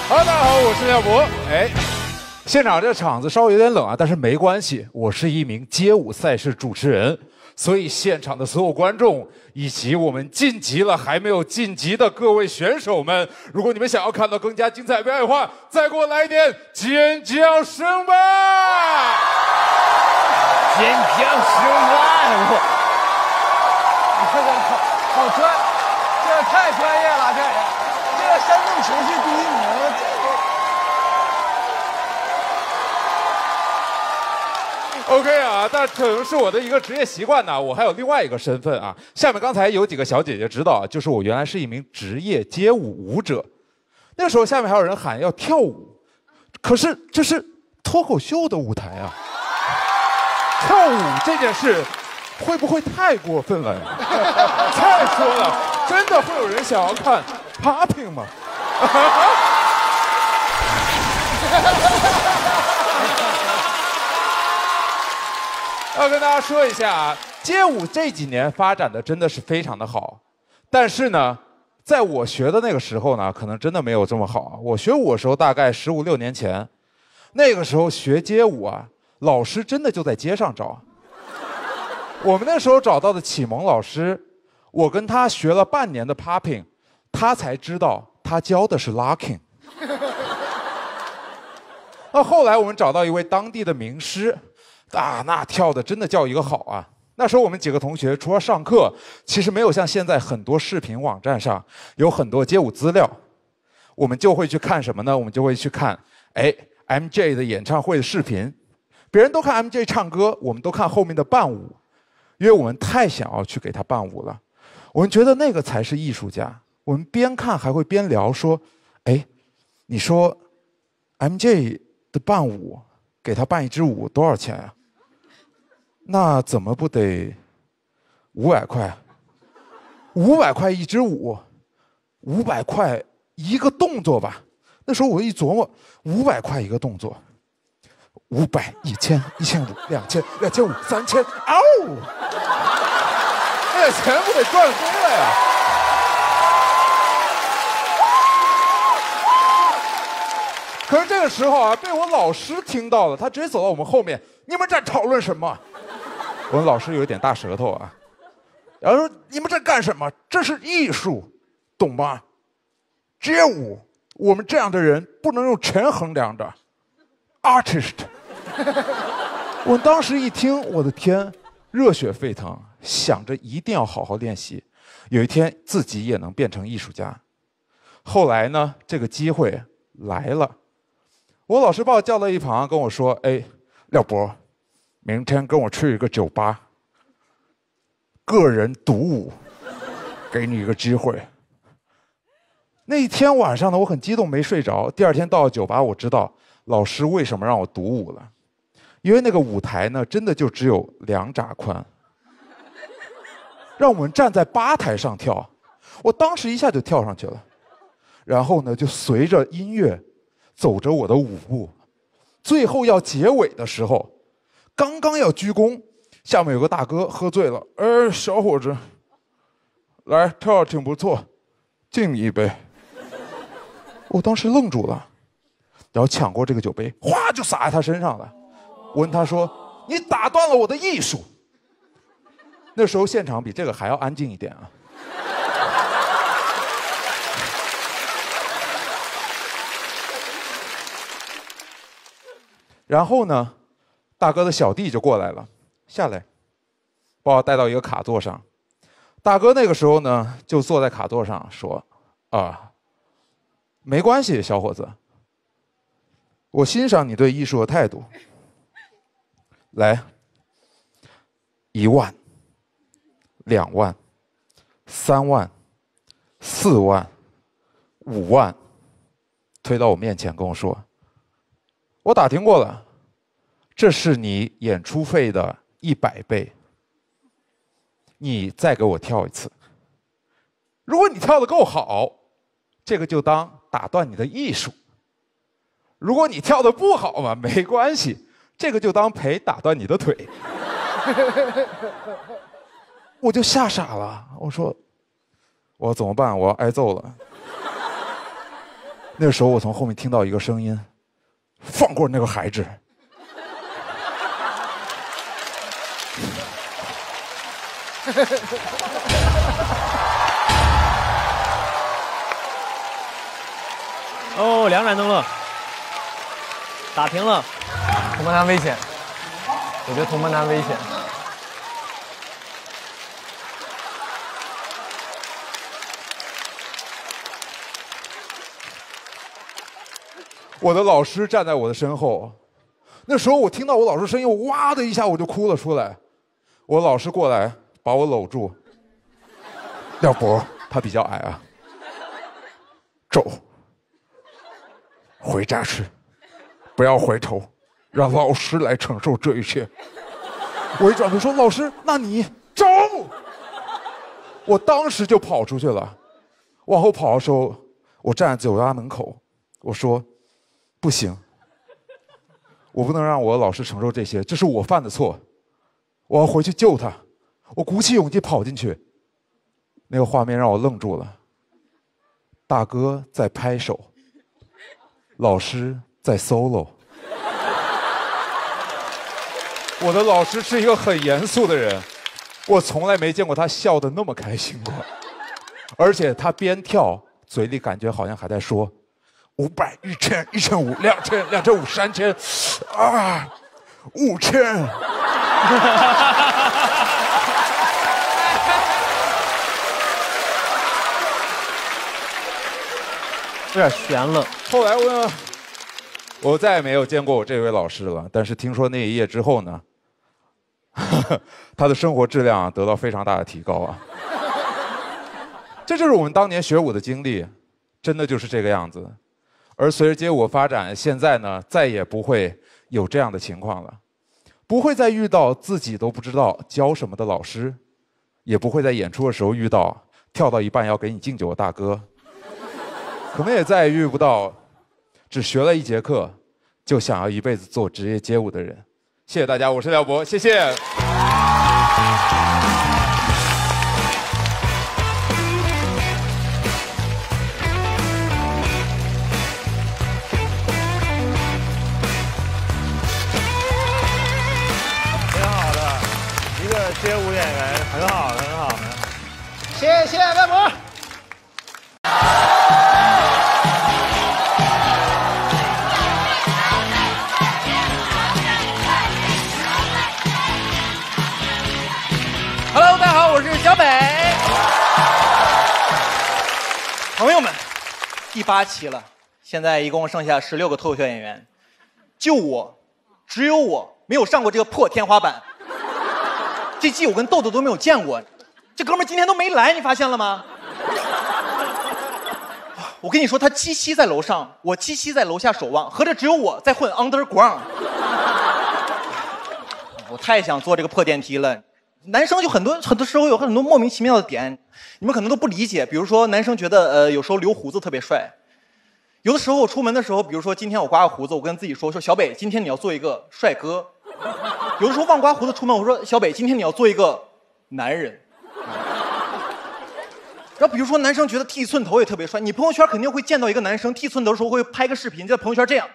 大家好，我是廖博。现场这场子稍微有点冷啊，但是没关系，我是一名街舞赛事主持人，所以现场的所有观众以及我们晋级了还没有晋级的各位选手们，如果你们想要看到更加精彩表演的话，再给我来一点尖叫声吧！ 尖叫声啊！ 你这个好专，这个太专业了，这个山东球是第1名， OK 啊，但可能是我的一个职业习惯呢，我还有另外一个身份啊。下面刚才有几个小姐姐知道，就是我原来是一名职业街舞舞者。那个时候下面还有人喊要跳舞，可是这是脱口秀的舞台啊，跳舞这件事会不会太过分了呀？再说了，真的会有人想要看 popping 吗？要跟大家说一下啊，街舞这几年发展的真的是非常的好，但是呢，在我学的那个时候呢，可能真的没有这么好。我学舞的时候大概15、16年前，那个时候学街舞啊，老师真的就在街上找。我们那时候找到的启蒙老师，我跟他学了半年的 popping， 他才知道他教的是 locking。那后来我们找到一位当地的名师。那跳的真的叫一个好啊！那时候我们几个同学除了上课，其实没有像现在很多视频网站上有很多街舞资料，我们就会去看什么呢？我们就会去看MJ 的演唱会的视频，别人都看 MJ 唱歌，我们都看后面的伴舞，因为我们太想要去给他伴舞了，我们觉得那个才是艺术家。我们边看还会边聊说，你说 MJ 的伴舞给他伴一支舞多少钱啊？那怎么不得500块？500块一支舞，500块一个动作吧。那时候我一琢磨，500块一个动作，500、1000、1500、2000、2500、3000，那钱不得赚飞了呀！可是这个时候啊，被我老师听到了，他直接走到我们后面，你们在讨论什么？我们老师有一点大舌头啊，然后说你们在干什么？这是艺术，懂吗？街舞，我们这样的人不能用钱衡量的 ，artist。我当时一听，我的天，热血沸腾，想着一定要好好练习，有一天自己也能变成艺术家。后来呢，这个机会来了，我老师把我叫到一旁，跟我说：“廖博。”明天跟我去一个酒吧，个人独舞，给你一个机会。那一天晚上呢，我很激动，没睡着。第二天到了酒吧，我知道老师为什么让我独舞了，因为那个舞台呢，真的就只有2拃宽，让我们站在吧台上跳。我当时一下就跳上去了，然后呢，就随着音乐走着我的舞步，最后要结尾的时候。刚刚要鞠躬，下面有个大哥喝醉了，小伙子，来跳得挺不错，敬你一杯。我当时愣住了，然后抢过这个酒杯，哗就洒在他身上了。我问他说：“你打断了我的艺术。”那时候现场比这个还要安静一点啊。然后呢？大哥的小弟就过来了，下来，把我带到一个卡座上。大哥那个时候呢，就坐在卡座上说：“没关系，小伙子，我欣赏你对艺术的态度。来，1万、2万、3万、4万、5万，推到我面前跟我说，我打听过了。”这是你演出费的100倍，你再给我跳一次。如果你跳得够好，这个就当打断你的艺术；如果你跳得不好嘛，没关系，这个就当赔打断你的腿。我就吓傻了，我说怎么办？我要挨揍了。 那时候我从后面听到一个声音：“放过那个孩子。” 哦，2盏灯了，打平了。 童梦楠危险，我觉得童梦楠危险。 我的老师站在我的身后，那时候我听到我老师声音，我哇的一下我就哭了出来。我老师过来把我搂住，廖博，他比较矮啊，走，回家去，不要回头，让老师来承受这一切。我一转头说：“老师，那你走。”我当时就跑出去了。往后跑的时候，我站在酒吧门口，我说：“不行，我不能让我的老师承受这些，这是我犯的错，我要回去救他。”我鼓起勇气跑进去，那个画面让我愣住了。大哥在拍手，老师在 solo。我的老师是一个很严肃的人，我从来没见过他笑得那么开心过，而且他边跳，嘴里感觉好像还在说500、1000、1500、2000、2500、3000，啊，5000。 有点悬了。 后来我再也没有见过我这位老师了，但是听说那一夜之后呢，他的生活质量得到非常大的提高啊。这就是我们当年学舞的经历，真的就是这个样子。而随着街舞发展，现在呢再也不会有这样的情况了，不会再遇到自己都不知道教什么的老师，也不会在演出的时候遇到跳到一半要给你敬酒的大哥。可能也再也遇不到只学了1节课就想要一辈子做职业街舞的人。谢谢大家，我是廖博，谢谢。 挺好的，一个街舞演员，很好，很好。 谢谢廖博。Hello， 大家好，我是小北。朋友们，第8期了，现在一共剩下16个脱口秀演员，就我，只有我没有上过这个破天花板。这季我跟豆豆都没有见过，这哥们儿今天都没来，你发现了吗？我跟你说，他七夕在楼上，我七夕在楼下守望，合着只有我在混 underground。我太想坐这个破电梯了。男生就很多时候有很多莫名其妙的点，你们可能都不理解。比如说，男生觉得有时候留胡子特别帅。有的时候我出门的时候，比如说今天我刮个胡子，我跟自己说小北，今天你要做一个帅哥。有的时候忘刮胡子出门，我说小北，今天你要做一个男人。然后比如说男生觉得剃寸头也特别帅，你朋友圈肯定会见到一个男生剃寸头的时候会拍个视频，在朋友圈这样。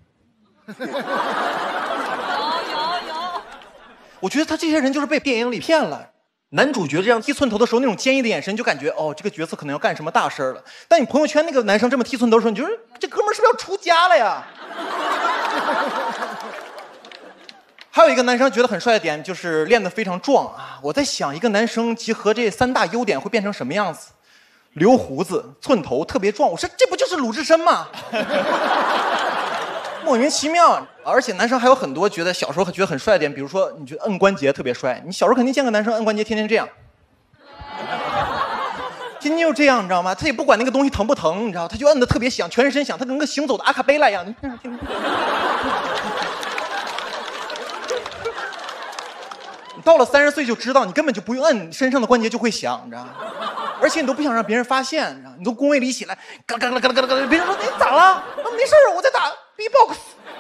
我觉得他这些人就是被电影里骗了。男主角这样剃寸头的时候，那种坚毅的眼神，就感觉哦，这个角色可能要干什么大事了。但你朋友圈那个男生这么剃寸头的时候，你觉得这哥们儿是不是要出家了呀？还有一个男生觉得很帅的点就是练得非常壮啊！我在想，一个男生集合这3大优点会变成什么样子？留胡子、寸头，特别壮。我说这不就是鲁智深吗？莫名其妙。而且男生还有很多觉得小时候觉得很帅的点，比如说你觉得摁关节特别帅，你小时候肯定见个男生摁关节天天这样，天天就这样，你知道吗？他也不管那个东西疼不疼，你知道，他就摁得特别响，全身响，他跟个行走的阿卡贝拉一样。你到了30岁就知道，你根本就不用摁，身上的关节就会响，你知道吗？而且你都不想让别人发现，你知道吗？你从工位里起来，嘎嘎嘎嘎嘎嘎，别人说你咋了？没事我在打 B-box。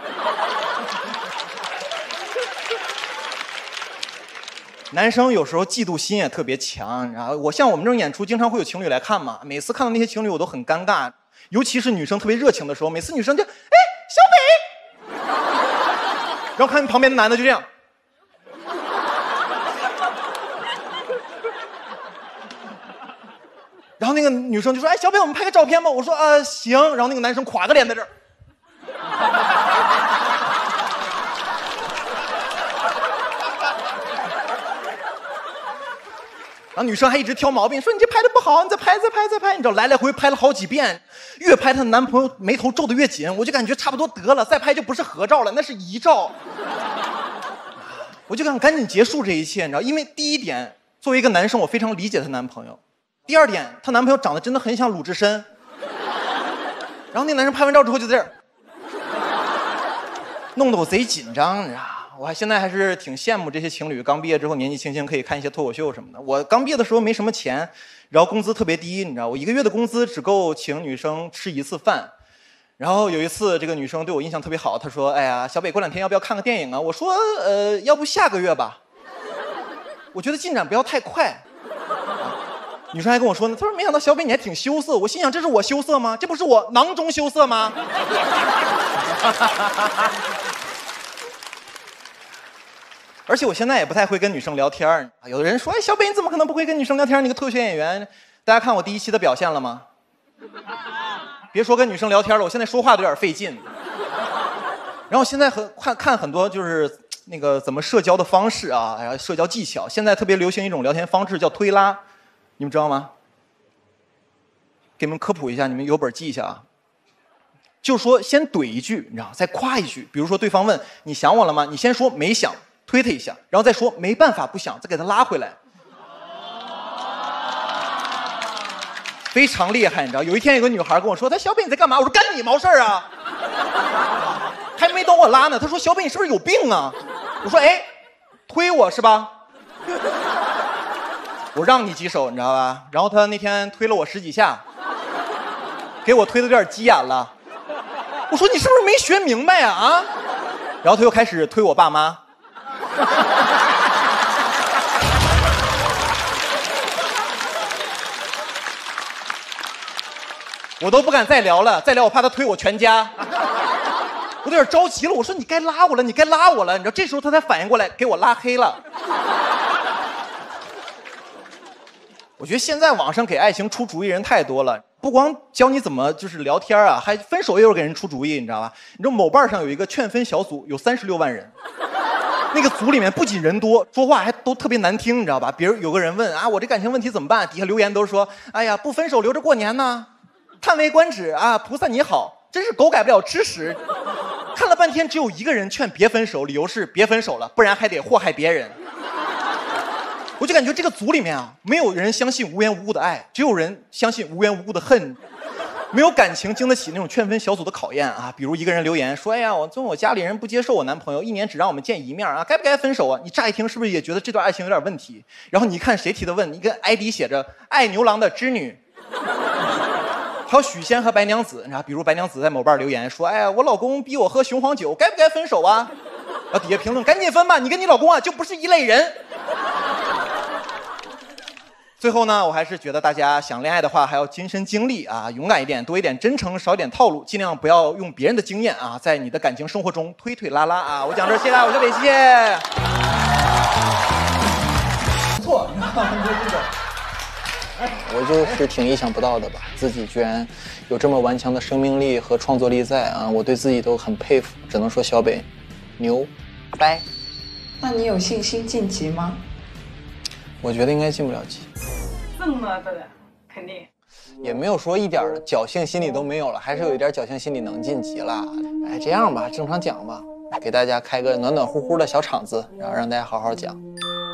男生有时候嫉妒心也特别强，然后我像我们这种演出，经常会有情侣来看嘛。每次看到那些情侣，我都很尴尬。 尤其是女生特别热情的时候，每次女生就哎小北，然后看旁边的男的就这样。然后那个女生就说：“哎，小北，我们拍个照片吧。”我说：“行。”然后那个男生垮个脸在这儿。然后女生还一直挑毛病，说：“你这拍的不好，你再拍。”你知道，来回拍了好几遍，越拍她的男朋友眉头皱得越紧，我就感觉差不多得了，再拍就不是合照了，那是遗照。我就想赶紧结束这一切，你知道，因为第一点，作为一个男生，我非常理解她男朋友。第二点，她男朋友长得真的很像鲁智深。然后那男生拍完照之后就在这儿，弄得我贼紧张，你知道。我现在还是挺羡慕这些情侣刚毕业之后年纪轻轻可以看一些脱口秀什么的。我刚毕业的时候没什么钱，然后工资特别低，你知道，我1个月的工资只够请女生吃1次饭。然后有一次，这个女生对我印象特别好，她说：“哎呀，小北，过2天要不要看个电影啊？”我说：“要不下个月吧。”我觉得进展不要太快。女生还跟我说呢，她说：“没想到小北你还挺羞涩。”我心想，这是我羞涩吗？这不是我囊中羞涩吗？而且我现在也不太会跟女生聊天。有的人说：“哎，小北你怎么可能不会跟女生聊天？你个脱口秀演员。”大家看我第1期的表现了吗？别说跟女生聊天了，我现在说话都有点费劲。然后现在看很多就是那个怎么社交的方式啊，还有社交技巧。现在特别流行一种聊天方式叫推拉，你们知道吗？给你们科普一下，你们有本记一下啊。就是说先怼一句，你知道，再夸一句。比如说对方问你想我了吗？你先说没想，推他一下，然后再说没办法不想，再给他拉回来。非常厉害，你知道？有一天有个女孩跟我说：“她小北你在干嘛？”我说：“干你毛事儿啊！”还没等我拉呢，她说：“小北你是不是有病啊？”我说：“哎，推我是吧？”我让你几手，你知道吧？然后她那天推了我10几下，给我推的有点急眼了。我说：“你是不是没学明白啊？”然后她又开始推我爸妈。我都不敢再聊了，再聊我怕他推我全家。我有点着急了，我说你该拉我了，你该拉我了。你知道这时候他才反应过来，给我拉黑了。我觉得现在网上给爱情出主意人太多了，不光教你怎么就是聊天啊，还分手也有给人出主意，你知道吧？你知道某瓣上有一个劝分小组，有36万人。那个组里面不仅人多，说话还都特别难听，你知道吧？比如有个人问啊，我这感情问题怎么办？底下留言都说，哎呀，不分手留着过年呢。叹为观止啊！菩萨你好，真是狗改不了吃屎。看了半天，只有一个人劝别分手，理由是别分手了，不然还得祸害别人。我就感觉这个组里面啊，没有人相信无缘无故的爱，只有人相信无缘无故的恨。没有感情经得起那种劝分小组的考验啊！比如一个人留言说：“哎呀，我家里人不接受我男朋友，1年只让我们见1面啊，该不该分手啊？”你乍一听是不是也觉得这段爱情有点问题？然后你一看谁提的问，一个 ID 写着“爱牛郎的织女”。还有许仙和白娘子，你知道，比如白娘子在某瓣留言说：“哎呀，我老公逼我喝雄黄酒，该不该分手啊？”然后底下评论：“赶紧分吧，你跟你老公啊就不是一类人。”最后呢，我还是觉得大家想恋爱的话，还要亲身经历啊，勇敢一点，多一点真诚，少一点套路，尽量不要用别人的经验啊，在你的感情生活中推推拉拉啊。我讲这，谢谢大家，我是伟，谢谢。不错，你看这个。 我就是挺意想不到的吧，自己居然有这么顽强的生命力和创作力在啊！我对自己都很佩服，只能说小北牛掰。 那你有信心晋级吗？ 我觉得应该进不了级。 这么的肯定也没有说一点侥幸心理都没有了，还是有一点侥幸心理能晋级了。哎，这样吧，正常讲吧，给大家开个暖暖乎乎的小场子，然后让大家好好讲。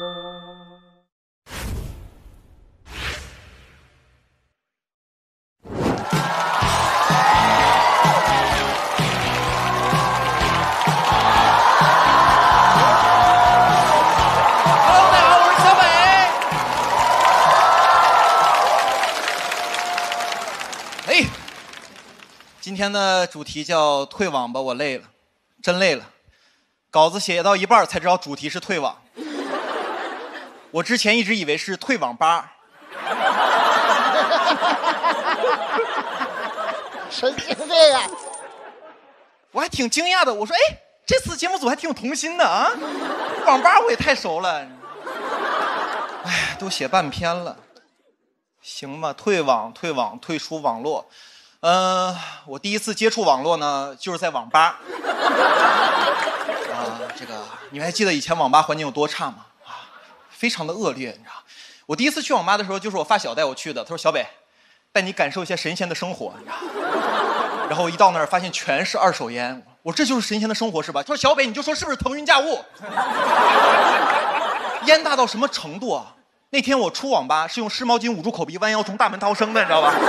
今天的主题叫退网吧，我累了，真累了。稿子写到一半才知道主题是退网。我之前一直以为是退网吧。 神经病啊！ 我还挺惊讶的，我说，哎，这次节目组还挺有童心的啊，网吧我也太熟了。哎，都写半篇了，行吧，退网，退出网络。我第一次接触网络呢，就是在网吧。这个你们还记得以前网吧环境有多差吗？非常的恶劣，你知道。我第一次去网吧的时候，就是我发小带我去的。他说：“小北，带你感受一下神仙的生活。”你知道。然后一到那儿，发现全是二手烟。我说：“这就是神仙的生活是吧？”他说：“小北，你就说是不是腾云驾雾？”烟大到什么程度啊？那天我出网吧是用湿毛巾捂住口鼻，弯腰从大门逃生的，你知道吧？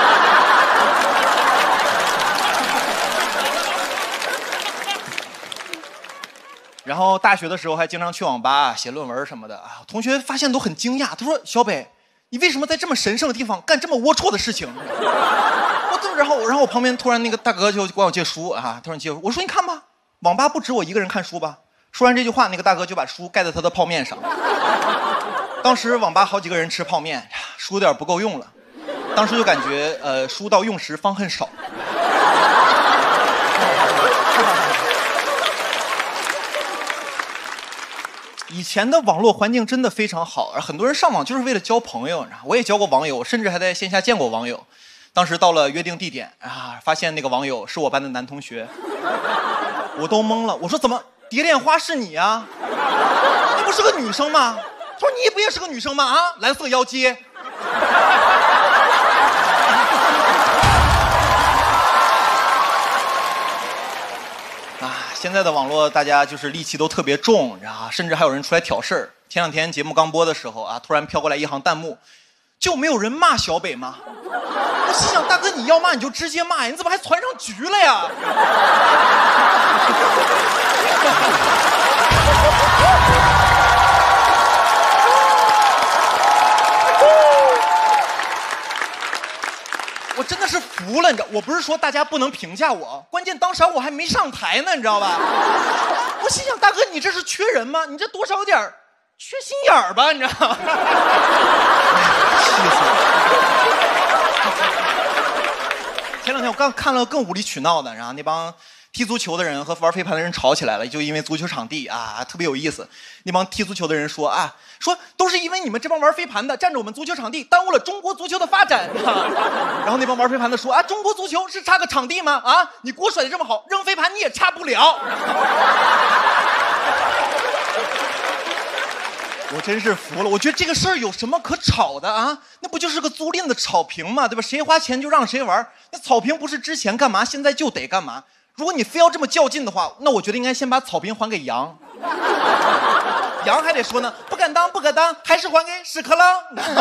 然后大学的时候还经常去网吧写论文什么的啊，同学发现都很惊讶，他说：“小北，你为什么在这么神圣的地方干这么龌龊的事情？”然后我旁边突然那个大哥就管我借书啊，他说：“你借书。”我说：“你看吧，网吧不止我一个人看书吧？”说完这句话，那个大哥就把书盖在他的泡面上。当时网吧好几个人吃泡面，书有点不够用了。当时就感觉书到用时方恨少。以前的网络环境真的非常好，而很多人上网就是为了交朋友。我也交过网友，甚至还在线下见过网友。当时到了约定地点啊，发现那个网友是我班的男同学，我都懵了。我说：“怎么蝶恋花是你啊？你不是个女生吗？”他说：“你不也是个女生吗？啊，蓝色腰街。”现在的网络大家就是戾气都特别重，甚至还有人出来挑事儿。前两天节目刚播的时候啊，突然飘过来一行弹幕，就没有人骂小北吗？我心想，大哥你要骂你就直接骂呀，你怎么还传上局了呀？我真的是服了，你知道，我不是说大家不能评价我，关键当时我还没上台呢，你知道吧？我心想，大哥，你这是缺人吗？你这多少有点缺心眼儿吧，你知道吗？气死我！前两天我刚看了更无理取闹的，然后那帮踢足球的人和玩飞盘的人吵起来了，就因为足球场地啊，特别有意思。那帮踢足球的人说啊，说都是因为你们这帮玩飞盘的占着我们足球场地，耽误了中国足球的发展。然后那帮玩飞盘的说啊，中国足球是差个场地吗？啊，你锅甩的这么好，扔飞盘你也差不了。我真是服了，我觉得这个事儿有什么可吵的啊？那不就是个租赁的草坪吗？对吧？谁花钱就让谁玩，那草坪不是之前干嘛，现在就得干嘛。如果你非要这么较劲的话，那我觉得应该先把草坪还给羊。羊还得说呢，不敢当，不可当，还是还给屎壳郎。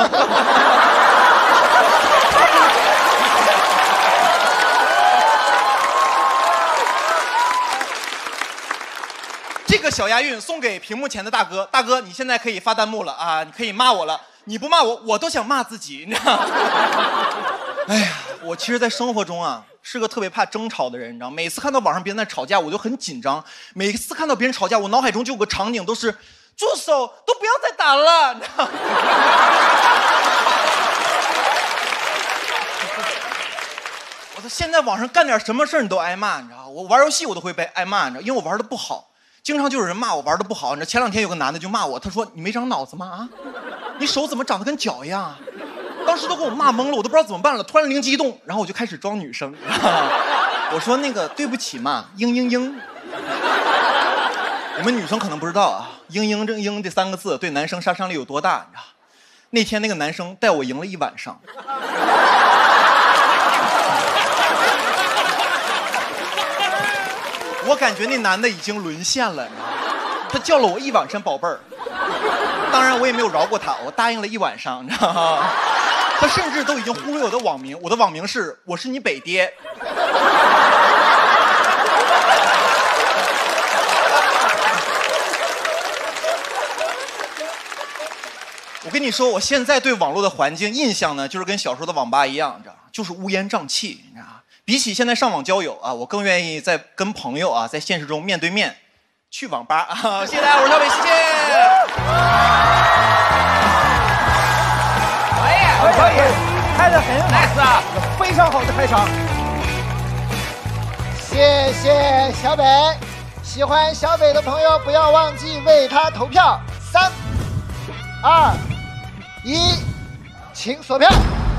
这个小押韵送给屏幕前的大哥，大哥你现在可以发弹幕了啊，你可以骂我了，你不骂我，我都想骂自己，你知道吗？哎呀，我其实在生活中啊是个特别怕争吵的人，你知道，每次看到网上别人在吵架，我就很紧张。每次看到别人吵架，我脑海中就有个场景，都是住手，都不要再打了，你知道吗？我说现在网上干点什么事你都挨骂，你知道，我玩游戏我都会被挨骂，你知道，因为我玩的不好。经常就有人骂我玩的不好，你知道，前两天有个男的就骂我，他说你没长脑子吗？啊，你手怎么长得跟脚一样啊？当时都给我骂懵了，我都不知道怎么办了。突然灵机一动，然后我就开始装女生，我说那个对不起嘛，嘤嘤嘤。你们女生可能不知道啊，嘤嘤这嘤这3个字对男生杀伤力有多大，你知道？那天那个男生带我赢了1晚上。我感觉那男的已经沦陷了，你知道吗？他叫了我1晚上宝贝儿，当然我也没有饶过他，我答应了1晚上，你知道吗？他甚至都已经忽略我的网名，我的网名是我是你北爹。我跟你说，我现在对网络的环境印象呢，就是跟小时候的网吧一样，你知道，就是乌烟瘴气，你知道。比起现在上网交友啊，我更愿意在跟朋友啊，在现实中面对面去网吧啊！谢谢大家，我是小北，谢谢。 可以，开得很 nice 啊，非常好的开场。 谢谢小北，喜欢小北的朋友不要忘记为他投票。3、2、1，请锁票。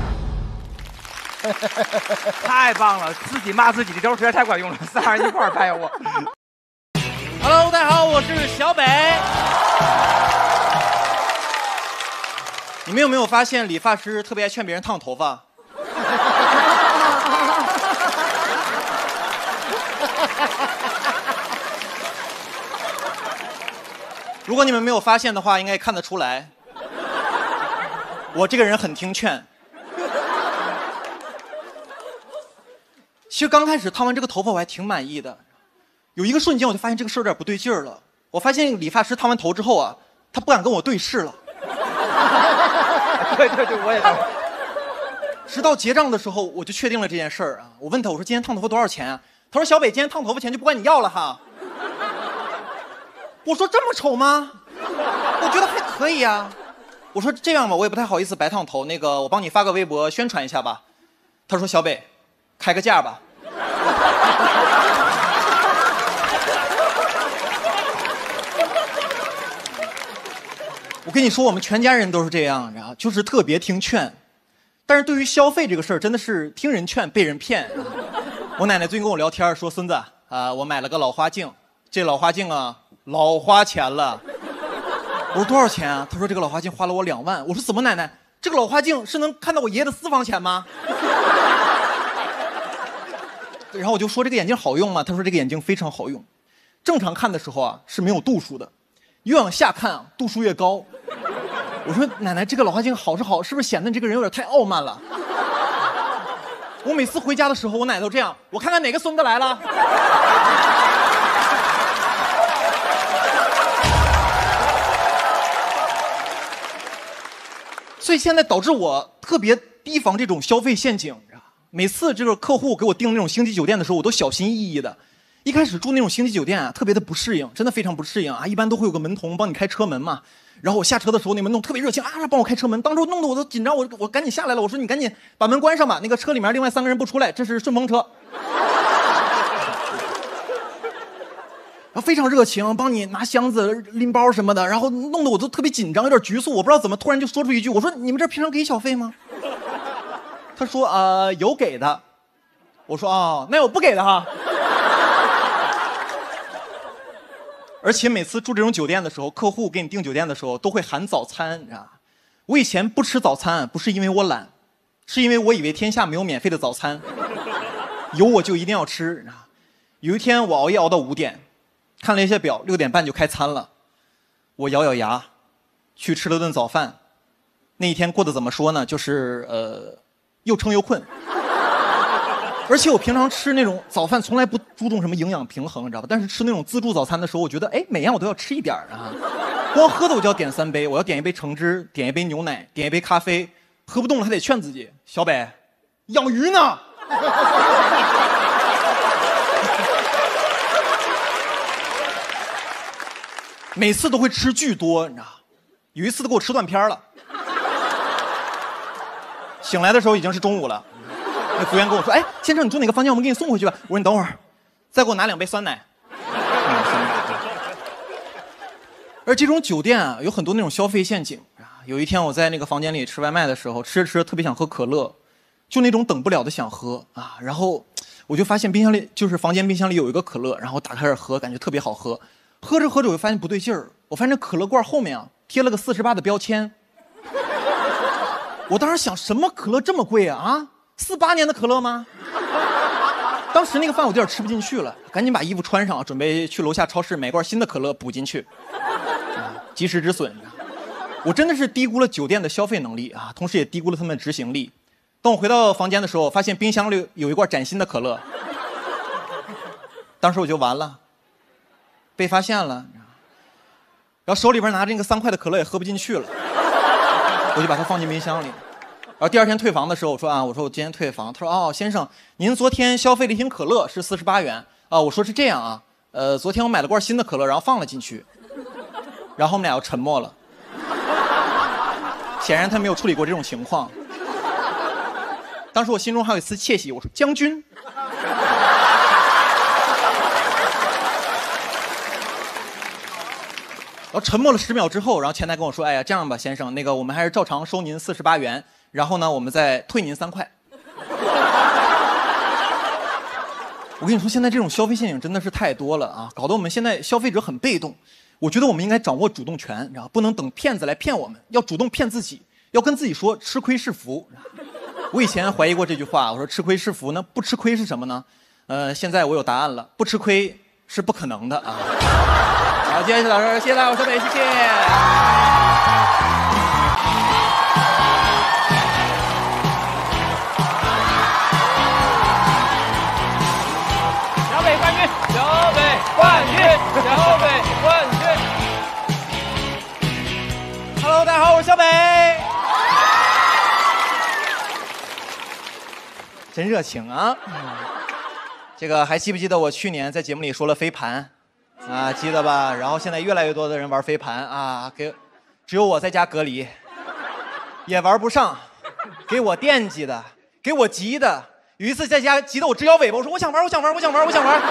太棒了，自己骂自己这招实在太管用了，3人一块儿拍我。 Hello， 大家好，我是小北。你们有没有发现理发师特别爱劝别人烫头发？如果你们没有发现的话，应该也看得出来，我这个人很听劝。其实刚开始烫完这个头发我还挺满意的，有一个瞬间我就发现这个事有点不对劲儿了。我发现理发师烫完头之后啊，他不敢跟我对视了。 对，我也是。 直到结账的时候，我就确定了这件事儿啊。我问他，我说今天烫头发多少钱啊？他说小北，今天烫头发钱就不管你要了哈。我说这么丑吗？我觉得还可以啊。我说这样吧，我也不太好意思白烫头，那个我帮你发个微博宣传一下吧。他说小北，开个价吧。我跟你说，我们全家人都是这样，然后就是特别听劝。但是对于消费这个事儿，真的是听人劝被人骗。我奶奶最近跟我聊天说，孙子啊，我买了个老花镜，这老花镜啊老花钱了。我说多少钱啊？他说这个老花镜花了我2万。我说怎么奶奶？这个老花镜是能看到我爷爷的私房钱吗？然后我就说这个眼镜好用吗？他说这个眼镜非常好用，正常看的时候啊是没有度数的，越往下看啊度数越高。我说奶奶，这个老花镜好是好，是不是显得你这个人有点太傲慢了？我每次回家的时候，我奶奶都这样，我看看哪个孙子来了。所以现在导致我特别提防这种消费陷阱。每次这个客户给我订那种星级酒店的时候，我都小心翼翼的。一开始住那种星级酒店啊，特别的不适应，真的非常不适应啊！一般都会有个门童帮你开车门嘛。然后我下车的时候，那门童特别热情啊，帮我开车门。当时弄得我都紧张，我赶紧下来了。我说你赶紧把门关上吧，那个车里面另外3个人不出来，这是顺风车。然后非常热情，帮你拿箱子、拎包什么的，然后弄得我都特别紧张，有点局促。我不知道怎么突然就说出一句，我说你们这平常给小费吗？他说有给的。我说哦，那我不给的哈。而且每次住这种酒店的时候，客户给你订酒店的时候都会含早餐，你知道吗？我以前不吃早餐，不是因为我懒，是因为我以为天下没有免费的早餐，有我就一定要吃。有一天我熬夜熬到5点，看了一下表，6点半就开餐了。我咬咬牙，去吃了顿早饭。那一天过得怎么说呢？就是又撑又困。而且我平常吃那种早饭从来不注重什么营养平衡，你知道吧？但是吃那种自助早餐的时候，我觉得每样我都要吃一点啊。光喝的我就要点3杯，我要点一杯橙汁，点一杯牛奶，点一杯咖啡。喝不动了还得劝自己，小北，养鱼呢。每次都会吃巨多，你知道，有一次都给我吃断片了。醒来的时候已经是中午了。那服务员跟我说：“先生，你住哪个房间？我们给你送回去吧。”我说：“你等会儿，再给我拿2杯酸奶。”而这种酒店啊，有很多那种消费陷阱啊。有一天我在那个房间里吃外卖的时候，吃着吃着特别想喝可乐，就那种等不了的想喝啊。然后我就发现冰箱里，就是房间冰箱里有一个可乐，然后打开始喝，感觉特别好喝。喝着喝着我就发现不对劲儿，我发现这可乐罐后面啊贴了个48的标签。我当时想，什么可乐这么贵啊？48年的可乐吗？当时那个饭我有点吃不进去了，赶紧把衣服穿上，准备去楼下超市买罐新的可乐补进去。及时止损。我真的是低估了酒店的消费能力啊，同时也低估了他们的执行力。当我回到房间的时候，发现冰箱里有一罐崭新的可乐，当时我就完了，被发现了。然后手里边拿着那个3块的可乐也喝不进去了，我就把它放进冰箱里。然后第2天退房的时候，我说我今天退房。他说哦，先生，您昨天消费了一瓶可乐是48元啊。我说是这样啊，昨天我买了罐新的可乐，然后放了进去。然后我们俩又沉默了。显然他没有处理过这种情况。当时我心中还有一丝窃喜，我说将军。 后沉默了10秒之后，然后前台跟我说：“哎呀，这样吧，先生，那个我们还是照常收您48元，然后呢，我们再退您3块。”我跟你说，现在这种消费陷阱真的是太多了啊，搞得我们现在消费者很被动。我觉得我们应该掌握主动权，你知道，不能等骗子来骗我们，要主动骗自己，要跟自己说吃亏是福。我以前怀疑过这句话，我说吃亏是福呢，不吃亏是什么呢？现在我有答案了，不吃亏是不可能的啊。好，谢谢老师，谢谢大家，我小北，谢谢。 小北冠军，小北冠军，小北冠军。 Hello， 大家好，我是小北。真热情啊！这个还记不记得我去年在节目里说了飞盘？啊，记得吧？然后现在越来越多的人玩飞盘啊，只有我在家隔离，也玩不上，给我惦记的，给我急的。有一次在家急得我直摇尾巴，我说我想玩，我想玩，我想玩，我想玩，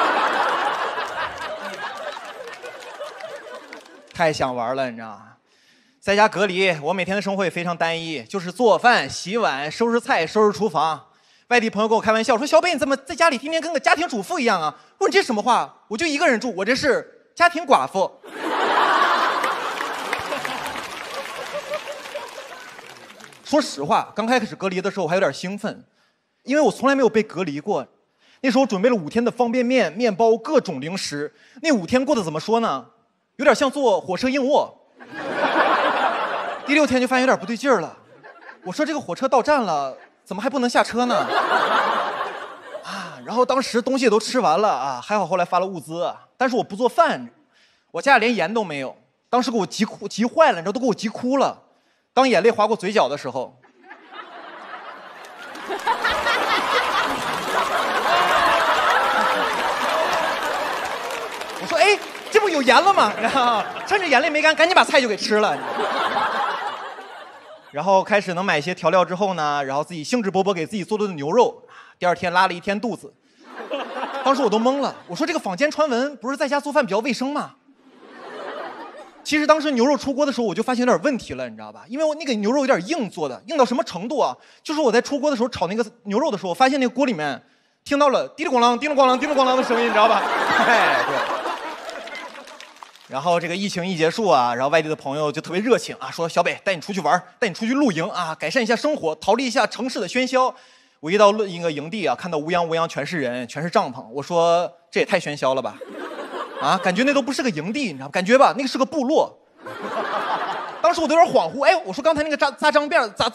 太想玩了，你知道吗？在家隔离，我每天的生活也非常单一，就是做饭、洗碗、收拾菜、收拾厨房。外地朋友跟我开玩笑说：“小北，你怎么在家里天天跟个家庭主妇一样啊？”我说：“你这什么话？我就一个人住，我这是家庭寡妇。”说实话，刚开始隔离的时候我还有点兴奋，因为我从来没有被隔离过。那时候准备了5天的方便面、面包、各种零食。那5天过得怎么说呢？有点像坐火车硬卧。第6天就发现有点不对劲儿了。我说这个火车到站了，怎么还不能下车呢？啊，然后当时东西也都吃完了啊，还好后来发了物资，但是我不做饭，我家连盐都没有，当时给我急坏了，你知道，都给我急哭了。当眼泪划过嘴角的时候，我说：“哎，这不有盐了吗？”然后趁着眼泪没干，赶紧把菜就给吃了。然后开始能买一些调料之后呢，然后自己兴致勃勃给自己做了顿牛肉，第2天拉了1天肚子。当时我都懵了，我说这个坊间传闻不是在家做饭比较卫生吗？其实当时牛肉出锅的时候，我就发现有点问题了，你知道吧？因为我那个牛肉有点硬做的，硬到什么程度啊？就是我在出锅的时候炒那个牛肉的时候，我发现那个锅里面听到了滴哩咣啷、滴哩咣啷、滴哩咣啷的声音，你知道吧？哎，对。然后这个疫情一结束啊，然后外地的朋友就特别热情啊，说小北带你出去玩，带你出去露营啊，改善一下生活，逃离一下城市的喧嚣。我一到一个营地啊，看到乌泱全是人，全是帐篷，我说这也太喧嚣了吧，啊，感觉那都不是个营地，你知道吗？感觉吧，那个是个部落。当时我都有点恍惚，哎，我说刚才那个扎脏辫咋？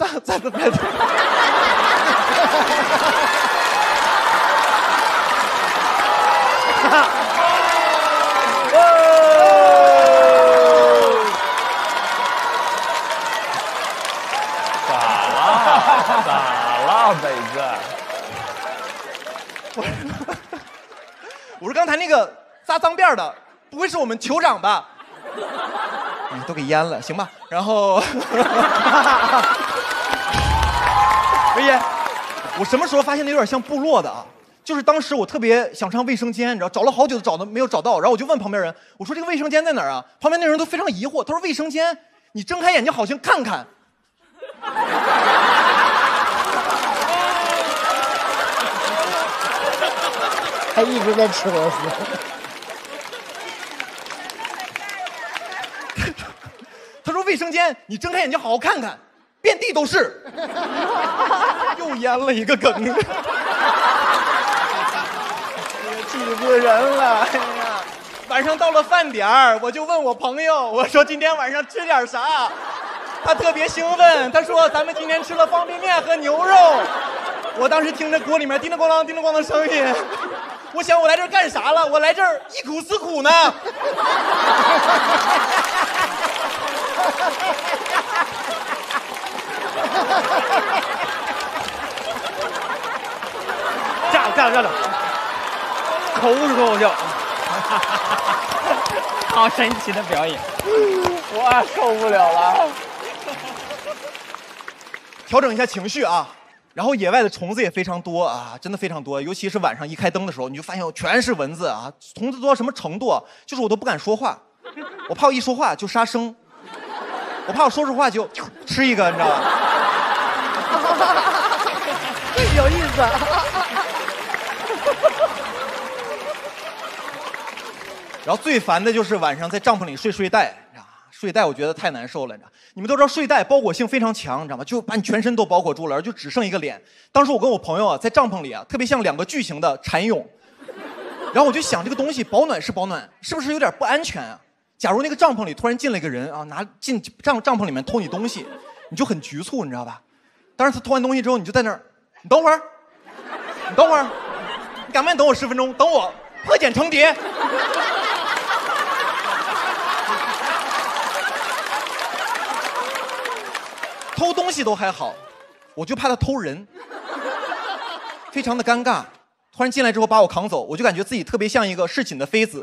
咋了，北子？ 我说刚才那个扎脏辫的，不会是我们酋长吧？都给淹了，行吧？然后，而且我什么时候发现的有点像部落的啊？就是当时我特别想上卫生间，你知道，找了好久都没有找到，然后我就问旁边人，我说这个卫生间在哪儿啊？旁边那人都非常疑惑，他说卫生间，你睁开眼睛好像看看。 他一直在吃螺丝。 他说卫生间，你睁开眼睛好好看看，遍地都是。又淹了一个梗。气死人了！哎呀，晚上到了饭点儿，我就问我朋友，我说今天晚上吃点啥？他特别兴奋，他说咱们今天吃了方便面和牛肉。我当时听着锅里面叮铃咣啷、叮铃咣啷的声音，我想我来这儿干啥了？我来这儿忆苦思苦呢。 站着，口是口笑，好神奇的表演， 我受不了了。 调整一下情绪啊，然后野外的虫子也非常多啊，真的非常多，尤其是晚上一开灯的时候，你就发现全是蚊子啊，虫子多到什么程度啊？就是我都不敢说话。 我怕我一说话就杀生，我怕我说实话就吃一个，你知道吧？ 有意思。 然后最烦的就是晚上在帐篷里睡睡袋，睡袋我觉得太难受了，你知道？你们都知道睡袋包裹性非常强，你知道吗？就把你全身都包裹住了，就只剩一个脸。当时我跟我朋友啊在帐篷里啊，特别像2个巨型的蚕蛹。然后我就想，这个东西保暖是保暖，是不是有点不安全啊？假如那个帐篷里突然进了一个人啊，进帐篷里面偷你东西，你就很局促，你知道吧？当时他偷完东西之后，你就在那儿，你等会儿，你等会儿，你敢不敢等我10分钟？等我破茧成蝶。偷东西都还好，我就怕他偷人，非常的尴尬。突然进来之后把我扛走，我就感觉自己特别像一个侍寝的妃子。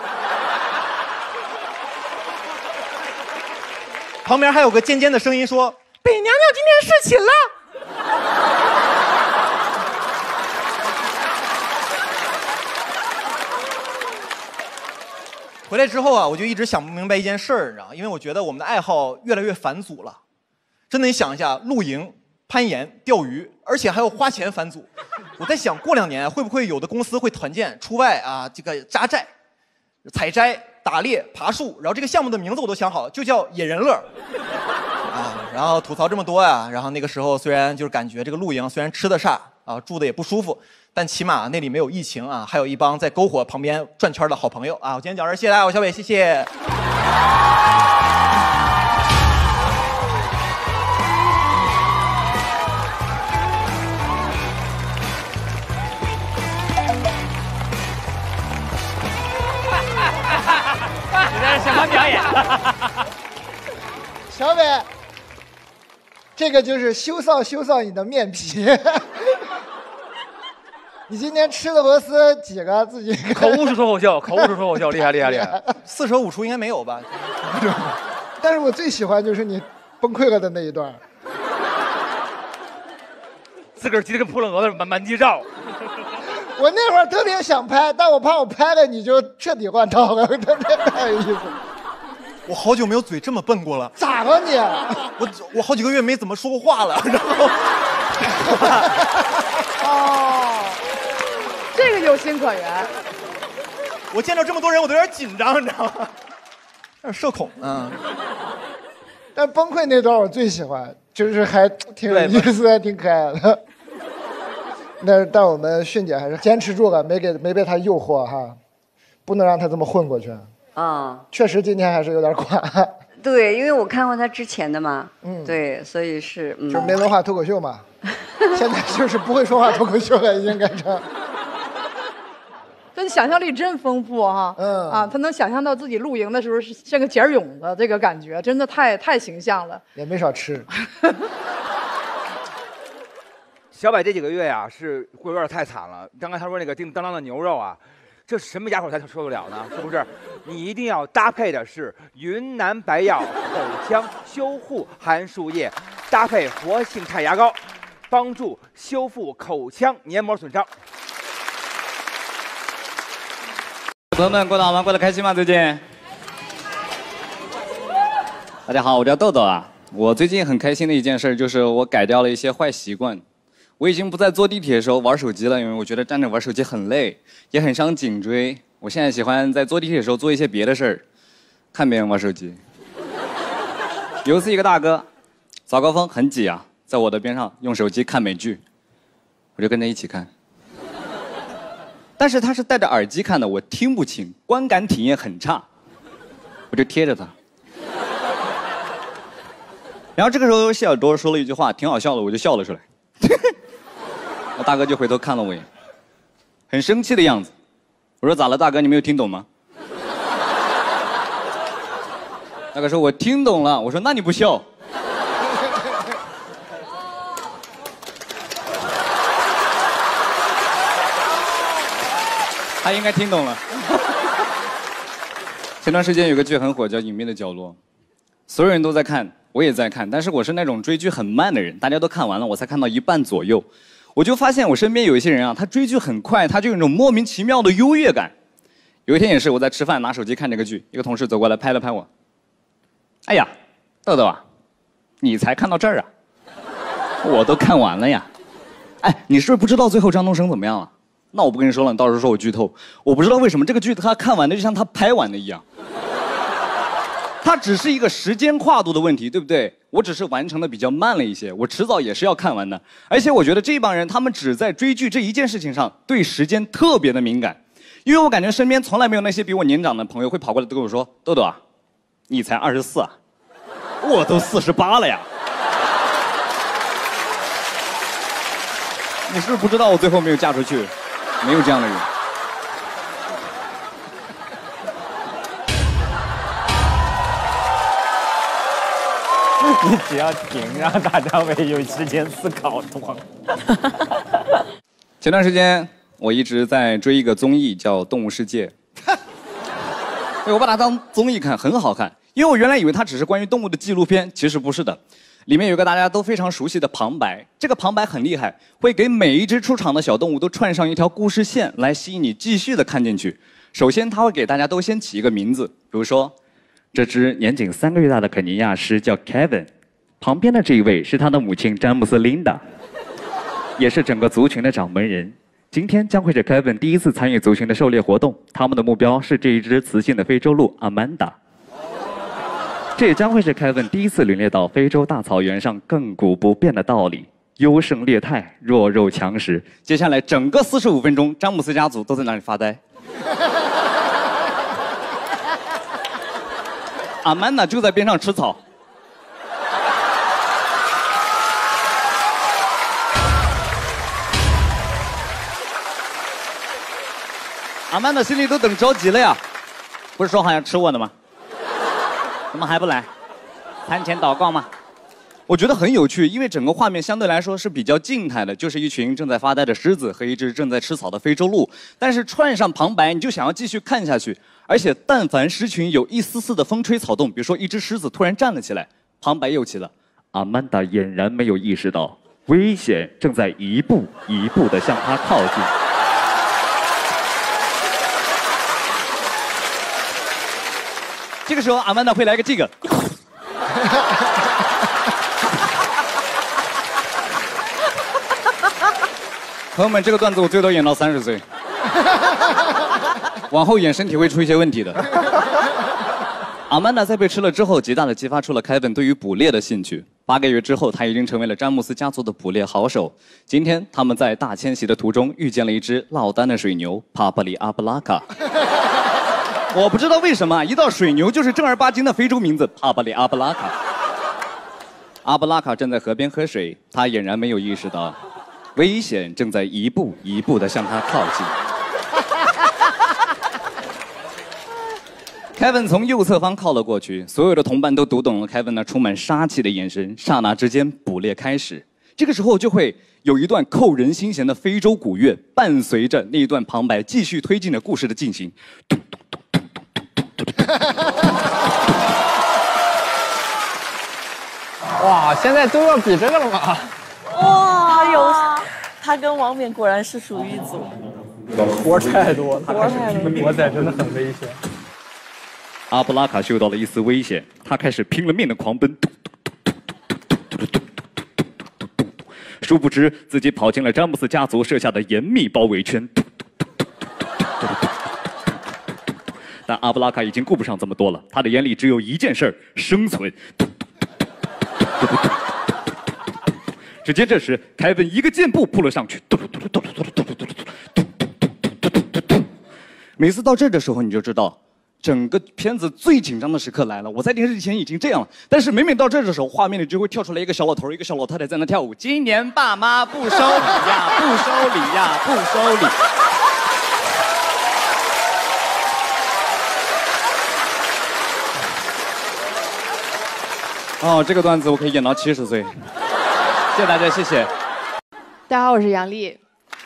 旁边还有个尖尖的声音说：“北娘娘今天侍寝了。”回来之后啊，我就一直想不明白一件事儿，你知道吗？因为我觉得我们的爱好越来越返祖了。真的，你想一下，露营、攀岩、钓鱼，而且还要花钱返祖。我在想，过2年会不会有的公司会团建出外啊，这个扎寨、采摘、打猎、爬树，然后这个项目的名字我都想好了，就叫野人乐。啊，然后吐槽这么多呀，然后那个时候虽然就是感觉这个露营虽然吃得煞啊，住的也不舒服，但起码那里没有疫情啊，还有一帮在篝火旁边转圈的好朋友啊。我今天讲这儿，谢谢大家，我小伟，谢谢。 你这是什么表演？ 小伟，这个就是羞臊你的面皮。你今天吃的螺丝几个？自己口误式脱口秀，口误式脱口秀，厉害厉害厉害 ！4舍5入应该没有吧？ 但是我最喜欢就是你崩溃了的那一段， 自个儿急得跟扑棱蛾子满地照。 我那会儿特别想拍，但我怕我拍了你就彻底换套了，特别太有意思。 我好久没有嘴这么笨过了。 咋了你？ 我好几个月没怎么说过话了，然后。 哦，这个有情可原。 我见到这么多人，我都有点紧张，你知道吗？有点社恐，嗯。 但崩溃那段我最喜欢，就是还挺有意思，还挺可爱的。但我们迅姐还是坚持住了，没被他诱惑哈，不能让他这么混过去。 啊， 确实今天还是有点垮。 对，因为我看过他之前的嘛，对，所以是就是没文化脱口秀嘛。现在就是不会说话脱口秀了，已经改成。 这想象力真丰富哈，他能想象到自己露营的时候是像个茧蛹的这个感觉，真的太形象了。 也没少吃。 小柏这几个月呀，是过有点太惨了。刚才他说那个叮当当的牛肉啊，这什么家伙才受得了呢？是不是？你一定要搭配的是云南白药口腔修护含漱液，搭配活性炭牙膏，帮助修复口腔黏膜损伤。 朋友们过得好吗？过得开心吗？最近？大家好，我叫豆豆啊。我最近很开心的一件事就是我改掉了一些坏习惯。我已经不在坐地铁的时候玩手机了，因为我觉得站着玩手机很累，也很伤颈椎。我现在喜欢在坐地铁的时候做一些别的事儿，看别人玩手机。有一次一个大哥，早高峰很挤啊，在我的边上用手机看美剧，我就跟着一起看。但是他是戴着耳机看的，我听不清，观感体验很差，我就贴着他。然后这个时候谢耳朵说了一句话，挺好笑的，我就笑了出来。那大哥就回头看了我一眼，很生气的样子。我说咋了，大哥，你没有听懂吗？大哥说我听懂了。我说那你不笑？他应该听懂了。前段时间有个剧很火，叫《隐秘的角落》，所有人都在看，我也在看，但是我是那种追剧很慢的人，大家都看完了，我才看到一半左右，我就发现我身边有一些人啊，他追剧很快，他就有一种莫名其妙的优越感。 有一天也是我在吃饭，拿手机看这个剧，一个同事走过来拍了拍我，哎呀，豆豆啊，你才看到这儿啊？我都看完了呀。哎，你是不是不知道最后张东升怎么样了？那我不跟你说了，你到时候说我剧透。我不知道为什么这个剧他看完的就像他拍完的一样。它只是一个时间跨度的问题，对不对？我只是完成的比较慢了一些，我迟早也是要看完的。而且我觉得这帮人，他们只在追剧这一件事情上对时间特别的敏感，因为我感觉身边从来没有那些比我年长的朋友会跑过来跟我说：“豆豆啊，你才24啊，我都48了呀。”你是不是不知道我最后没有嫁出去？没有这样的人。 你只要停，让大张伟有时间思考就好。 前段时间我一直在追一个综艺，叫《动物世界》。对，我把它当综艺看，很好看。因为我原来以为它只是关于动物的纪录片，其实不是的。里面有一个大家都非常熟悉的旁白，这个旁白很厉害，会给每一只出场的小动物都串上一条故事线，来吸引你继续的看进去。首先，他会给大家都先起一个名字，比如说，这只年仅3个月大的肯尼亚狮叫 Kevin， 旁边的这一位是他的母亲詹姆斯 Linda， 也是整个族群的掌门人。今天将会是 Kevin 第一次参与族群的狩猎活动，他们的目标是这一只雌性的非洲鹿 Amanda。这也将会是 Kevin 第一次领略到非洲大草原上亘古不变的道理：优胜劣汰，弱肉强食。接下来整个45分钟，詹姆斯家族都在那里发呆。阿曼达就在边上吃草。阿曼达心里都等着急了呀，不是说好像吃我的吗？怎么还不来？餐前祷告吗？我觉得很有趣，因为整个画面相对来说是比较静态的，就是一群正在发呆的狮子和一只正在吃草的非洲鹿。但是串上旁白，你就想要继续看下去。而且但凡狮群有一丝丝的风吹草动，比如说一只狮子突然站了起来，旁白又起了。阿曼达俨然没有意识到，危险正在一步一步地向他靠近。这个时候，阿曼达会来个这个。朋友们，这个段子我最多演到30岁，往后演身体会出一些问题的。阿曼达在被吃了之后，极大的激发出了凯文对于捕猎的兴趣。8个月之后，他已经成为了詹姆斯家族的捕猎好手。今天，他们在大迁徙的途中遇见了一只落单的水牛帕布里阿布拉卡。我不知道为什么，一到水牛就是正儿八经的非洲名字帕布里阿布拉卡。阿布拉卡站在河边喝水，他俨然没有意识到，危险正在一步一步地向他靠近。凯文从右侧方靠了过去，所有的同伴都读懂了凯文那充满杀气的眼神。刹那之间，捕猎开始。这个时候就会有一段扣人心弦的非洲鼓乐，伴随着那一段旁白，继续推进着故事的进行。 哇，现在都要比这个了吗？ 哇，他跟王冕果然是属于一组。 活太多了， 活仔真的很危险。 阿布拉卡嗅到了一丝危险，他开始拼了命的狂奔，殊不知自己跑进了詹姆斯家族设下的严密包围圈。但阿布拉卡已经顾不上这么多了，他的眼里只有一件事儿：生存。只见这时，凯文一个箭步扑了上去。每次到这儿的时候，你就知道，整个片子最紧张的时刻来了。我在电视机前已经这样了，但是每到这儿的时候，画面里就会跳出来一个小老头，一个小老太太在那跳舞。今年爸妈不收礼呀，不收礼呀，不收礼。哦，这个段子我可以演到70岁。谢谢大家，谢谢。 大家好，我是杨丽。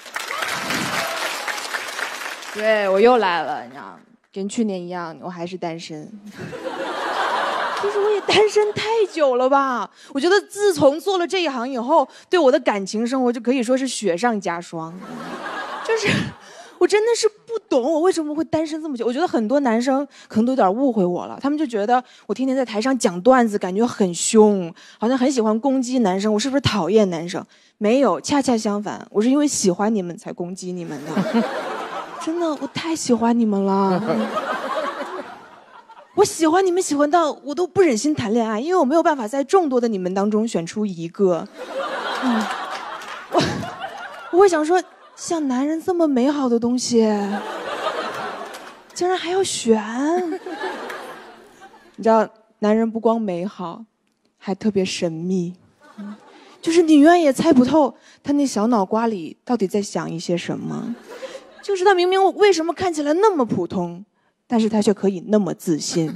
对，我又来了，你知道，跟去年一样，我还是单身。其实我也单身太久了吧？我觉得自从做了这一行以后，对我的感情生活就可以说是雪上加霜。就是我真的是不懂我为什么会单身这么久。我觉得很多男生可能都有点误会我了，他们就觉得我天天在台上讲段子，感觉很凶，好像很喜欢攻击男生，我是不是讨厌男生？没有，恰恰相反，我是因为喜欢你们才攻击你们的。真的，我太喜欢你们了。我喜欢你们，喜欢到我都不忍心谈恋爱，因为我没有办法在众多的你们当中选出一个。我会想说，像男人这么美好的东西，竟然还要选。你知道，男人不光美好，还特别神秘，就是你永远也猜不透他那小脑瓜里到底在想一些什么。就是他明明为什么看起来那么普通，但是他却可以那么自信。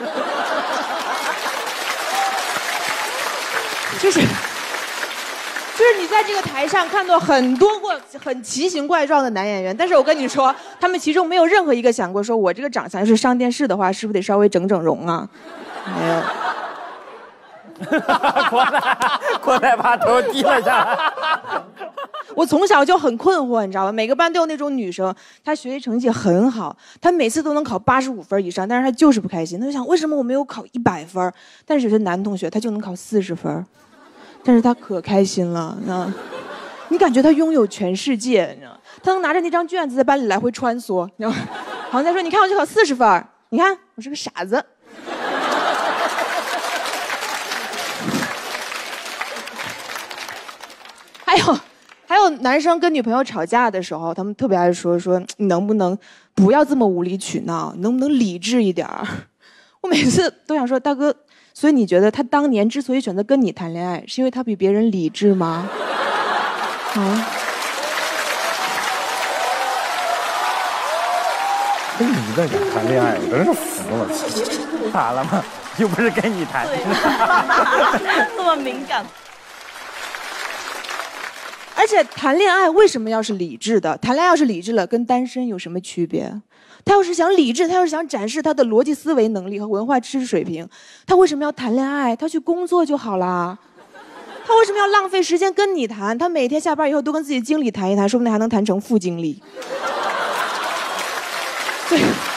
就是你在这个台上看到很多过很奇形怪状的男演员，但是我跟你说，他们其中没有任何一个想过说，我这个长相是上电视的话，是不是得稍微整整容啊？没有。 郭台把头低了下来。 我从小就很困惑，你知道吧？每个班都有那种女生，她学习成绩很好，她每次都能考85分以上，但是她就是不开心。她就想，为什么我没有考100分？但是有些男同学他就能考40分，但是他可开心了，你感觉他拥有全世界，你知道？他能拿着那张卷子在班里来回穿梭，你知道？好像在说，你看我就考40分，你看我是个傻子。还有男生跟女朋友吵架的时候，他们特别爱说你能不能不要这么无理取闹，你能不能理智一点儿？我每次都想说，大哥，所以你觉得他当年之所以选择跟你谈恋爱，是因为他比别人理智吗？啊？ 跟你在这谈恋爱，我真是服了。咋了吗？又不是跟你谈。 这么敏感。 而且谈恋爱为什么要是理智的？谈恋爱要是理智了，跟单身有什么区别？他要是想理智，他要是想展示他的逻辑思维能力和文化知识水平，他为什么要谈恋爱？他去工作就好啦。他为什么要浪费时间跟你谈？他每天下班以后都跟自己经理谈一谈，说不定还能谈成副经理。对。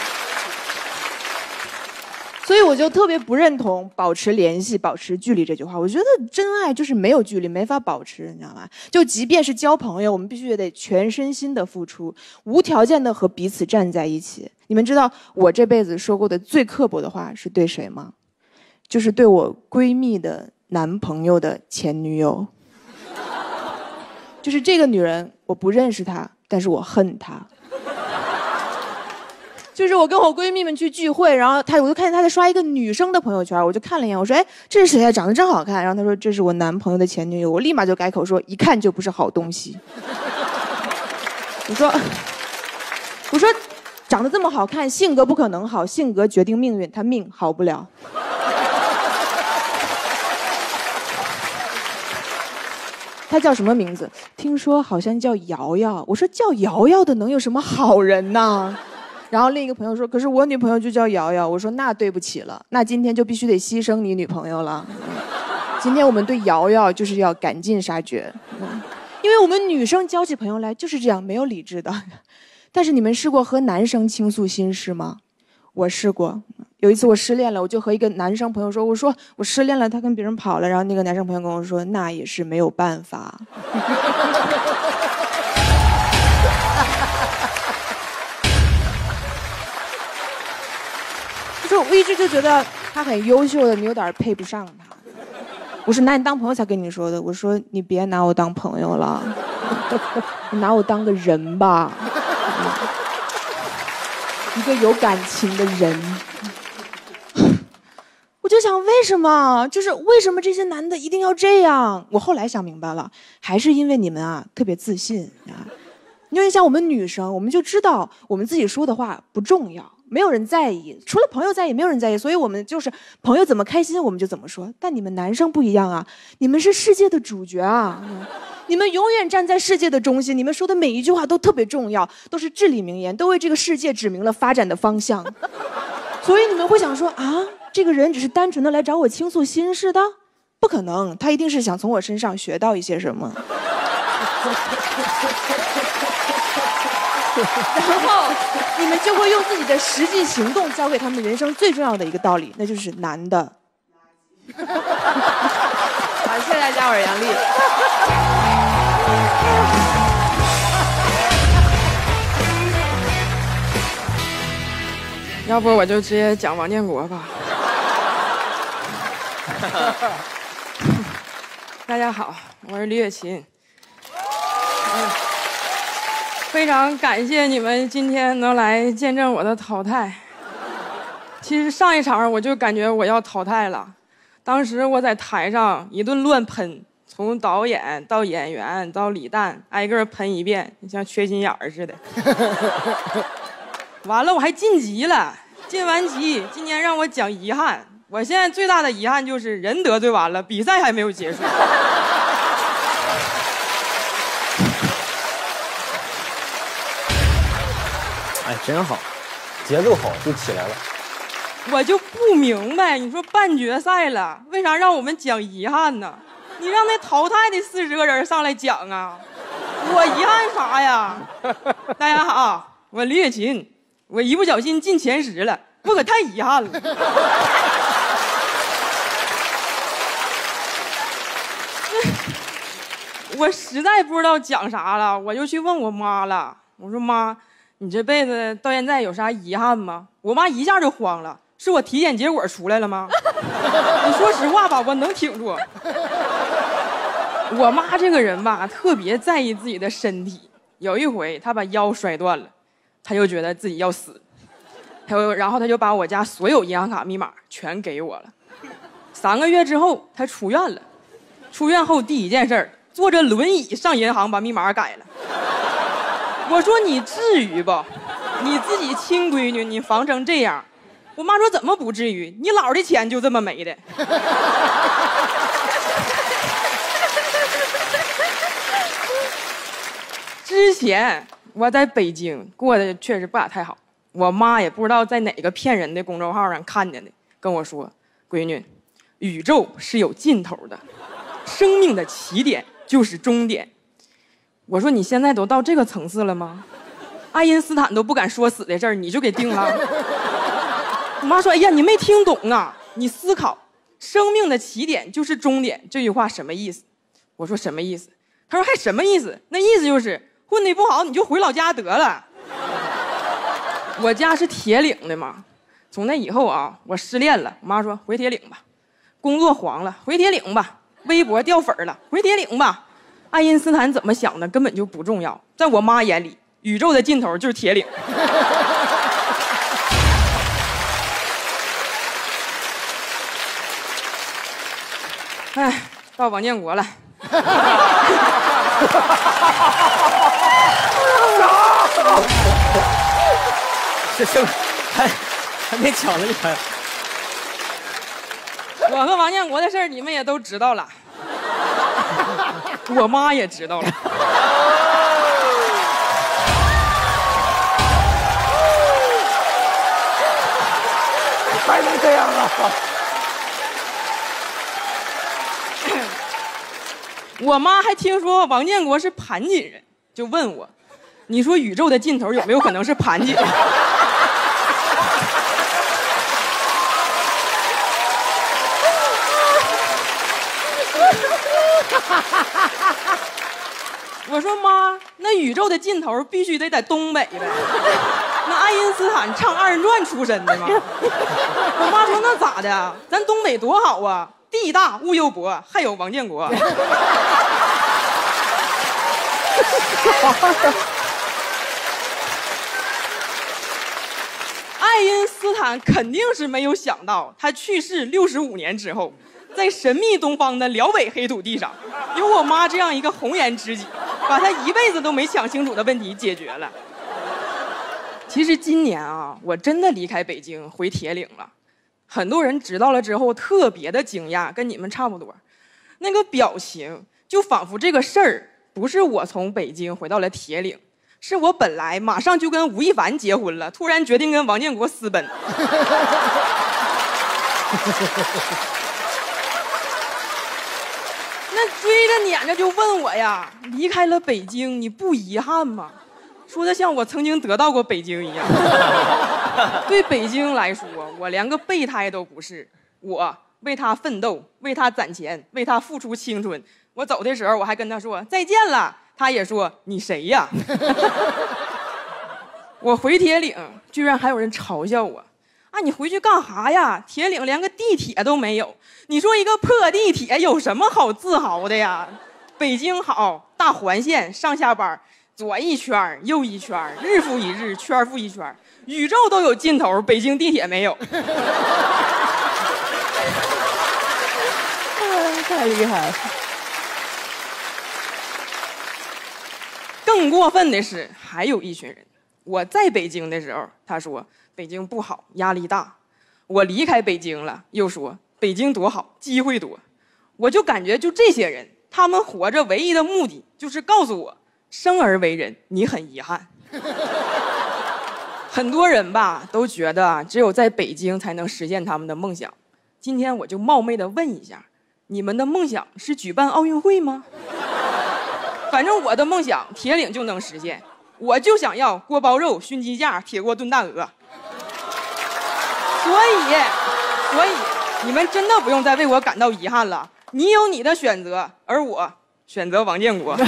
所以我就特别不认同保持联系、保持距离这句话。我觉得真爱就是没有距离，没法保持，你知道吗？就即便是交朋友，我们必须也得全身心的付出，无条件的和彼此站在一起。你们知道我这辈子说过的最刻薄的话是对谁吗？就是对我闺蜜的男朋友的前女友。就是这个女人，我不认识她，但是我恨她。就是我跟我闺蜜们去聚会，然后我就看见她在刷一个女生的朋友圈，我就看了一眼，我说：“哎，这是谁呀？长得真好看。”然后她说：“这是我男朋友的前女友。”我立马就改口说：“一看就不是好东西。”我说，长得这么好看，性格不可能好，性格决定命运，他命好不了。他叫什么名字？听说好像叫瑶瑶。我说叫瑶瑶的能有什么好人呢？然后另一个朋友说，可是我女朋友就叫瑶瑶。我说那对不起了，那今天就必须得牺牲你女朋友了。今天我们对瑶瑶就是要赶尽杀绝，因为我们女生交起朋友来就是这样，没有理智的。但是你们试过和男生倾诉心事吗？我试过。有一次我失恋了，我就和一个男生朋友说，我说我失恋了，他跟别人跑了。然后那个男生朋友跟我说，那也是没有办法。就是我一直就觉得他很优秀的，你有点配不上他。我说那你当朋友才跟你说的。我说你别拿我当朋友了，你拿我当个人吧，一个有感情的人。我就想为什么？就是为什么这些男的一定要这样？我后来想明白了，还是因为你们啊特别自信啊。因为像我们女生，我们就知道我们自己说的话不重要，没有人在意，除了朋友在意，没有人在意，所以我们就是朋友怎么开心我们就怎么说。但你们男生不一样啊，你们是世界的主角啊，你们永远站在世界的中心，你们说的每一句话都特别重要，都是至理名言，都为这个世界指明了发展的方向。所以你们会想说啊，这个人只是单纯的来找我倾诉心事的？不可能，他一定是想从我身上学到一些什么。 然后你们就会用自己的实际行动教给他们人生最重要的一个道理，那就是男的。 好，谢谢大家，我是杨丽。要不我就直接讲王建国吧。大家好，我是李雪琴。非常感谢你们今天能来见证我的淘汰。其实上一场我就感觉我要淘汰了，当时我在台上一顿乱喷，从导演到演员到李诞挨个喷一遍，像缺心眼儿似的。完了我还晋级了，晋完级今年让我讲遗憾，我现在最大的遗憾就是人得罪完了，比赛还没有结束。 哎，真好，节奏好就起来了。 我就不明白，你说半决赛了，为啥让我们讲遗憾呢？你让那淘汰的40个人上来讲啊，我遗憾啥呀？大家好，我李雪琴，我一不小心进前10了，我可太遗憾了。我实在不知道讲啥了，我就去问我妈了。我说妈，你这辈子到现在有啥遗憾吗？我妈一下就慌了，是我体检结果出来了吗？你说实话吧，我能挺住。我妈这个人吧，特别在意自己的身体。有一回她把腰摔断了，她就觉得自己要死，然后她就把我家所有银行卡密码全给我了。3个月之后，她出院了。出院后第一件事，坐着轮椅上银行把密码改了。我说你至于不？你自己亲闺女你防成这样。我妈说怎么不至于？你姥的钱就这么没的。之前我在北京过得确实不咋太好，我妈也不知道在哪个骗人的公众号上看见的，跟我说，闺女，宇宙是有尽头的，生命的起点就是终点。我说你现在都到这个层次了吗？爱因斯坦都不敢说死的事儿，你就给定了。我妈说，哎呀，你没听懂啊，你思考，生命的起点就是终点，这句话什么意思？我说什么意思？她说还什么意思？那意思就是混得不好你就回老家得了。我家是铁岭的嘛，从那以后啊，我失恋了，我妈说回铁岭吧，工作黄了回铁岭吧，微博掉粉了回铁岭吧。爱因斯坦怎么想的根本就不重要，在我妈眼里，宇宙的尽头就是铁岭。哎，到王建国了。 这还没抢呢，你看。 我和王建国的事儿你们也都知道了，我妈也知道了。 还能这样啊？ 我妈还听说王建国是盘锦人，就问我，你说宇宙的尽头有没有可能是盘锦？我说妈，那宇宙的尽头必须得在东北呗。那爱因斯坦唱2人转出身的吗？我妈说那咋的？咱东北多好啊，地大物又博，还有王建国。爱因斯坦肯定是没有想到，他去世65年之后，在神秘东方的辽北黑土地上，有我妈这样一个红颜知己，把他一辈子都没想清楚的问题解决了。其实今年啊，我真的离开北京回铁岭了，很多人知道了之后特别的惊讶，跟你们差不多，那个表情就仿佛这个事儿不是我从北京回到了铁岭，是我本来马上就跟吴亦凡结婚了，突然决定跟王建国私奔。那追着撵着就问我呀，离开了北京你不遗憾吗？ 说的像我曾经得到过北京一样。对北京来说，我连个备胎都不是。我为他奋斗，为他攒钱，为他付出青春。我走的时候，我还跟他说再见了，他也说你谁呀？我回铁岭，居然还有人嘲笑我。啊，你回去干啥呀？铁岭连个地铁都没有，你说一个破地铁有什么好自豪的呀？北京好，大环线，上下班左一圈右一圈，日复一日，圈复一圈，宇宙都有尽头，北京地铁没有。 太厉害了。 更过分的是，还有一群人，我在北京的时候，他说北京不好，压力大；我离开北京了，又说北京多好，机会多。我就感觉就这些人，他们活着唯一的目的就是告诉我，生而为人，你很遗憾。很多人吧都觉得只有在北京才能实现他们的梦想。今天我就冒昧的问一下，你们的梦想是举办奥运会吗？反正我的梦想铁岭就能实现，我就想要锅包肉、熏鸡架、铁锅炖大鹅。所以你们真的不用再为我感到遗憾了，你有你的选择，而我选择王建国。谢谢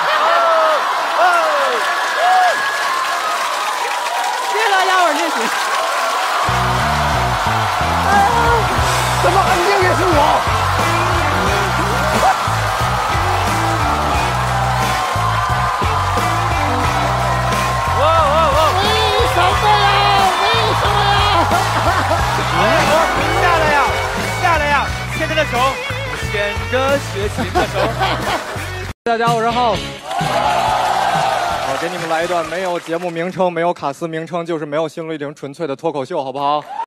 大家伙支持。 怎么安静也是我？ 下来呀！牵着的手，牵着学琴的手。 大家好，我是浩。我给你们来一段没有节目名称、没有卡司名称，就是没有心路历程纯粹的脱口秀，好不好？